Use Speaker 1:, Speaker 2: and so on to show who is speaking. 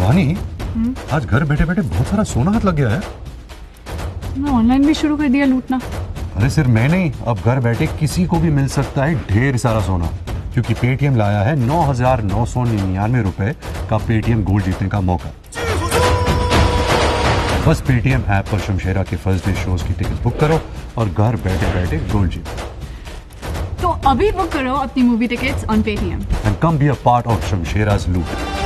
Speaker 1: शिवानी, आज घर बैठे बैठे बहुत सारा सोना हाथ लग गया है।
Speaker 2: मैं ऑनलाइन भी शुरू कर दिया लूटना।
Speaker 1: अरे सिर्फ मैं नहीं, अब घर बैठे किसी को भी मिल सकता है ढेर सारा सोना, क्योंकि पेटीएम लाया है 9,999 रुपए का पेटीएम गोल्ड जीतने का मौका। बस पेटीएम ऐप पर शमशेरा के फर्स्ट डे शोज की टिकट बुक करो और घर बैठे बैठे गोल्ड जीतो।
Speaker 2: तो अभी बुक करो अपनी movie tickets on Paytm
Speaker 1: and come be a part of Shamshera's लूट।